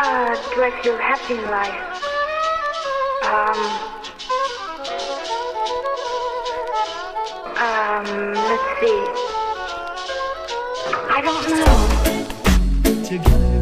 Direct your happy life. Let's see. I don't know. Together.